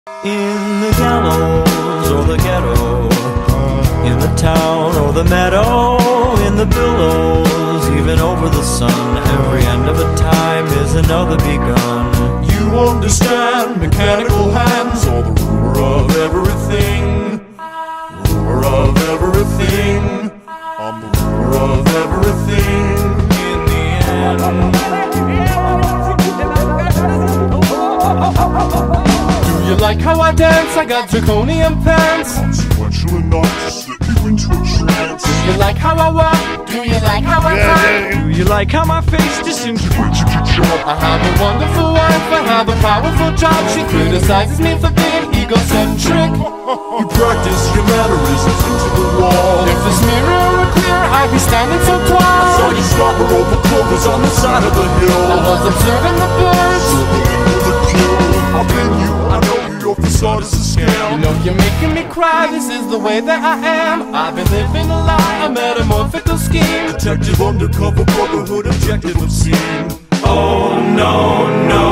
In the gallows or the ghetto, in the town or the meadow, in the billows, even over the sun, every end of a time is another begun. You understand mechanical hands, or the ruler of everything. Ruler of everything. I'm the ruler of everything. In the end. Do you like how I dance? I got draconian pants. Consequential enough to slip you into a trance. Do you like how I walk? Do you like how I talk? Do you like how my face disintegrates if you chop? I have a wonderful wife, I have a powerful job. She criticizes me for being egocentric. You practice your mannerisms into the wall. If this mirror were clear, I'd be standing so tall. I saw you slobber over clovers on the side of the hill. I was observing the birds. I've been you, I know you, your facade is a scam. You know you're making me cry, this is the way that I am. I've been living a lie, a metamorphical scheme. Detective undercover brotherhood, objective obscene. Oh no, no.